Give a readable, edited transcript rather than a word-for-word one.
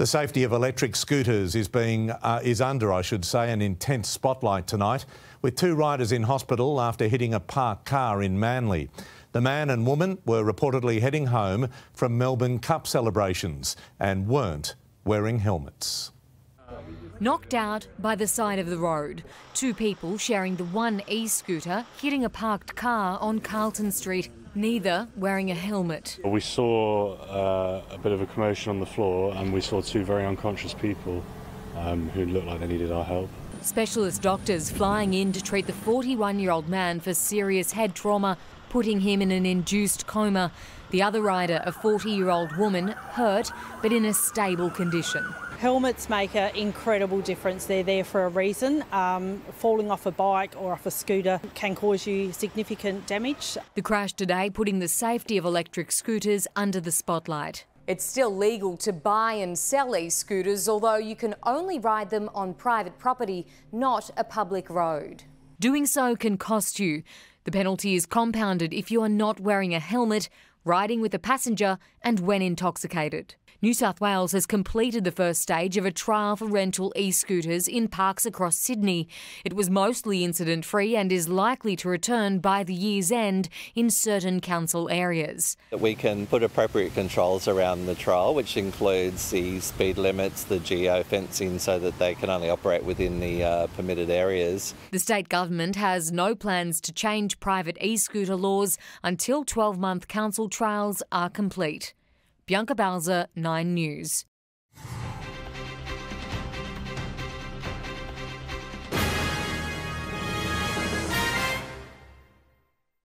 The safety of electric scooters is under an intense spotlight tonight, with 2 riders in hospital after hitting a parked car in Manly. The man and woman were reportedly heading home from Melbourne Cup celebrations and weren't wearing helmets. Knocked out by the side of the road, 2 people sharing the one e-scooter hitting a parked car on Carlton Street, neither wearing a helmet. We saw a bit of a commotion on the floor and we saw 2 very unconscious people who looked like they needed our help. Specialist doctors flying in to treat the 41-year-old man for serious head trauma, putting him in an induced coma. The other rider, a 40-year-old woman, hurt but in a stable condition. Helmets make an incredible difference. They're there for a reason. Falling off a bike or off a scooter can cause you significant damage. The crash today putting the safety of electric scooters under the spotlight. It's still legal to buy and sell e-scooters, although you can only ride them on private property, not a public road. Doing so can cost you. The penalty is compounded if you are not wearing a helmet, riding with a passenger and when intoxicated. New South Wales has completed the first stage of a trial for rental e-scooters in parks across Sydney. It was mostly incident-free and is likely to return by the year's end in certain council areas. We can put appropriate controls around the trial, which includes the speed limits, the geo-fencing, so that they can only operate within the permitted areas. The state government has no plans to change private e-scooter laws until 12-month council trials are complete. Bianca Balzer, 9 News.